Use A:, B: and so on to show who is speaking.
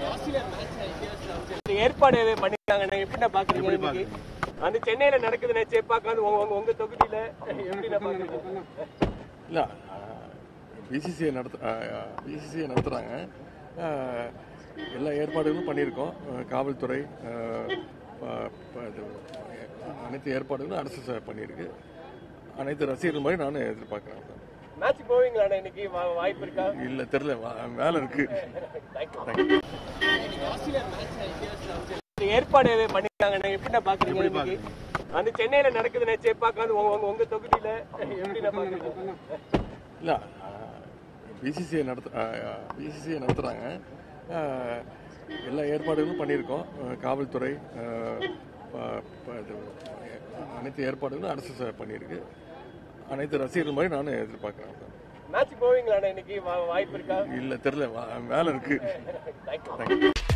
A: ஏற்பாடு பண்ணிருக்காங்க, எப்படி பாக்குறீங்க? அந்த சென்னையில நடக்குதுன்னு சேப்பாக்காது உங்க தொகுதியில எப்படி பாக்குறீங்க?
B: இல்ல பிசிசிஐ நடத்துறாங்க. எல்லா ஏற்பாடுகளும் பண்ணியிருக்கோம். காவல்துறை அனைத்து ஏற்பாடுகளும் அரசு பண்ணியிருக்கு. அனைத்து ரசிகர்கள் மாதிரி நானும் எதிர்பார்க்கிறேன்.
A: மேட்ச் போவீங்களா இன்னைக்கு? வாய்ப்பு இருக்கா?
B: இல்ல தெரியல, வேலை இருக்கு.
A: ஏற்பாடு பண்ணிருக்காங்க, எப்படி பாக்குறீங்க? அந்த சென்னையில நடக்குதுன்னு சேப்பாக்காது உங்க தொகுதியில எப்படி பாக்குறீங்க?
B: இல்ல பிசிசிஐ நடத்துறாங்க. எல்லா ஏற்பாடுகளும் பண்ணியிருக்கோம். காவல்துறை அனைத்து ஏற்பாடுகளும் அரசு பண்ணியிருக்கு. அனைத்து ரசிகர்கள் மாதிரி நானும் எதிர்பார்க்கிறேன்.
A: மேட்ச் போவீங்களா இன்னைக்கு? வாய்ப்பு இருக்கா?
B: இல்ல தெரியல, வேலை இருக்கு.